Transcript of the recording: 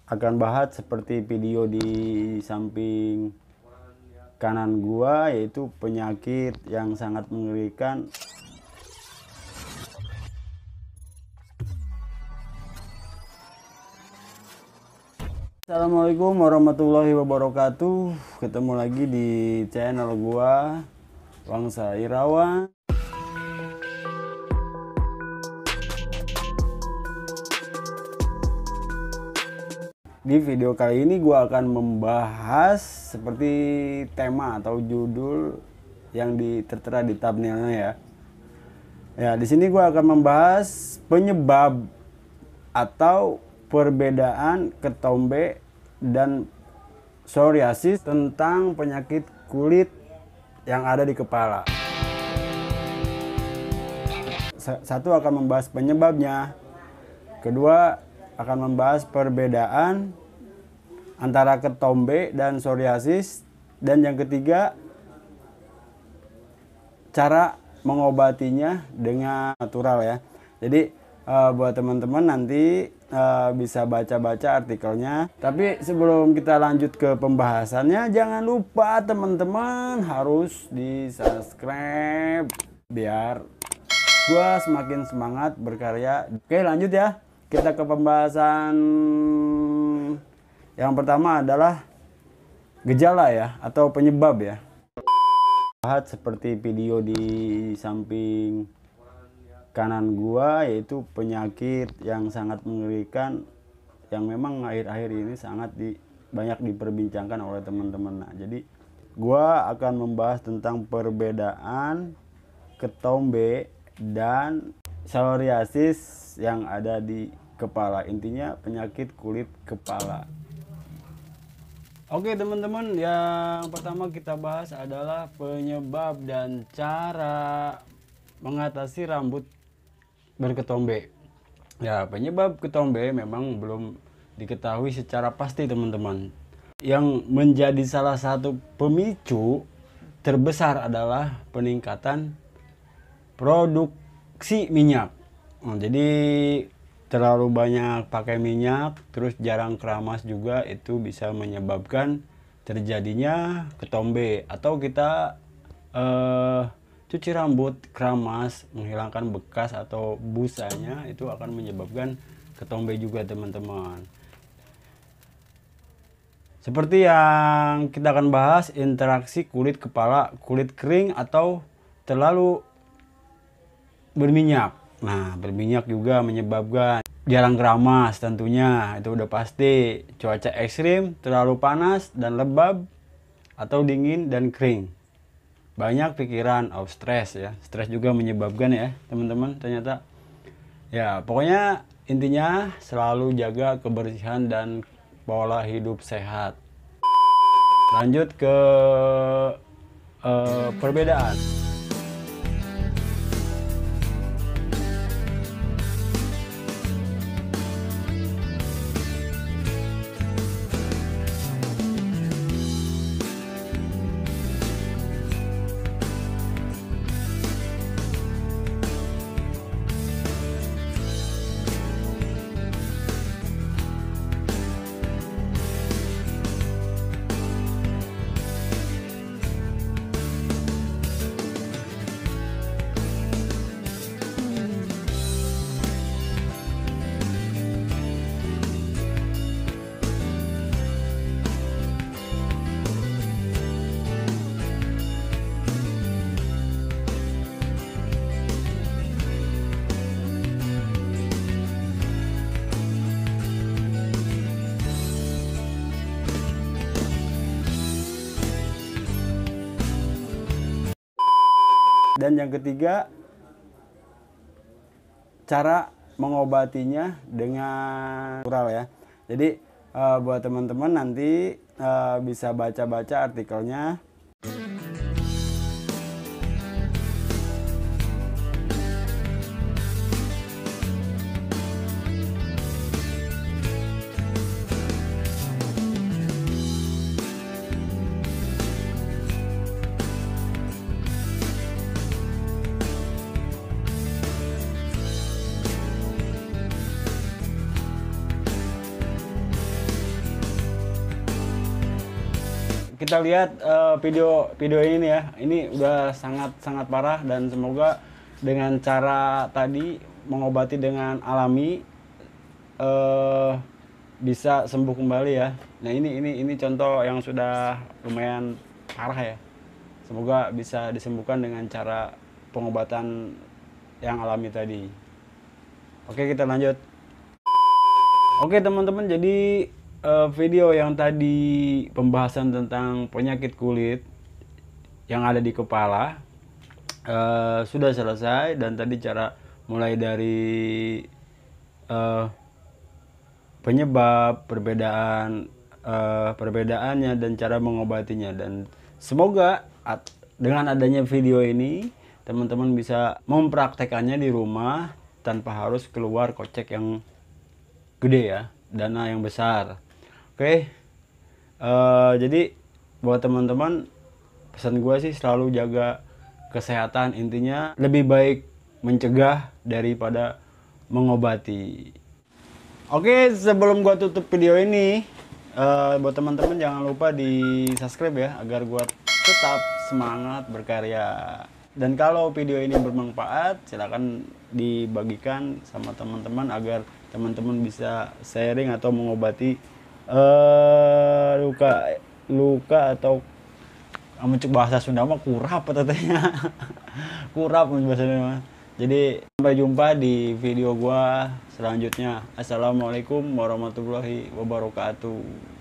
akan bahas seperti video di samping kanan gua, yaitu penyakit yang sangat mengerikan. Assalamualaikum warahmatullahi wabarakatuh. Ketemu lagi di channel gua, Wangsa Irawan. Di video kali ini gue akan membahas seperti tema atau judul yang tertera di thumbnailnya ya. Ya, di sini gue akan membahas penyebab atau perbedaan ketombe dan psoriasis tentang penyakit kulit yang ada di kepala. Satu akan membahas penyebabnya. Kedua akan membahas perbedaan antara ketombe dan psoriasis, dan yang ketiga cara mengobatinya dengan natural ya. Jadi buat teman-teman nanti bisa baca-baca artikelnya. Tapi sebelum kita lanjut ke pembahasannya, jangan lupa teman-teman harus di subscribe biar gua semakin semangat berkarya. Oke, lanjut ya. Kita ke pembahasan. Yang pertama adalah gejala ya, atau penyebab ya. Bahas seperti video di samping kanan gua, yaitu penyakit yang sangat mengerikan yang memang akhir-akhir ini sangat banyak diperbincangkan oleh teman-teman. Nah, jadi gua akan membahas tentang perbedaan ketombe dan psoriasis yang ada di kepala. Intinya penyakit kulit kepala. Oke teman-teman, yang pertama kita bahas adalah penyebab dan cara mengatasi rambut berketombe. Ya, penyebab ketombe memang belum diketahui secara pasti teman-teman. Yang menjadi salah satu pemicu terbesar adalah peningkatan produksi minyak. Nah, jadi terlalu banyak pakai minyak, terus jarang keramas juga, itu bisa menyebabkan terjadinya ketombe. Atau kita cuci rambut, keramas, menghilangkan bekas atau busanya, itu akan menyebabkan ketombe juga teman-teman. Seperti yang kita akan bahas, interaksi kulit kepala, kulit kering atau terlalu berminyak. Nah, berminyak juga menyebabkan jarang keramas tentunya, itu udah pasti. Cuaca ekstrim, terlalu panas dan lembab, atau dingin dan kering. Banyak pikiran, stres ya. Stres juga menyebabkan ya teman-teman ternyata. Ya, pokoknya intinya selalu jaga kebersihan dan pola hidup sehat. Lanjut ke perbedaan. Dan yang ketiga, cara mengobatinya dengan natural ya. Jadi buat teman-teman nanti bisa baca-baca artikelnya. kita lihat video ini ya. Ini udah sangat parah, dan semoga dengan cara tadi mengobati dengan alami bisa sembuh kembali ya. Nah, ini contoh yang sudah lumayan parah ya. Semoga bisa disembuhkan dengan cara pengobatan yang alami tadi. Oke, kita lanjut. Oke teman-teman, jadi video yang tadi pembahasan tentang penyakit kulit yang ada di kepala sudah selesai, dan tadi cara mulai dari penyebab, perbedaannya, dan cara mengobatinya. Dan semoga dengan adanya video ini teman-teman bisa mempraktekannya di rumah tanpa harus keluar kocek yang gede ya, dana yang besar. Oke, jadi buat teman-teman, pesan gue sih selalu jaga kesehatan. Intinya lebih baik mencegah daripada mengobati. Oke, sebelum gue tutup video ini, buat teman-teman jangan lupa di subscribe ya, agar gue tetap semangat berkarya. Dan kalau video ini bermanfaat, silahkan dibagikan sama teman-teman agar teman-teman bisa sharing atau mengobati luka atau mencuk bahasa Sunda mah kurap katanya. Kurap bahasa Sunda. Jadi sampai jumpa di video gua selanjutnya. Assalamualaikum warahmatullahi wabarakatuh.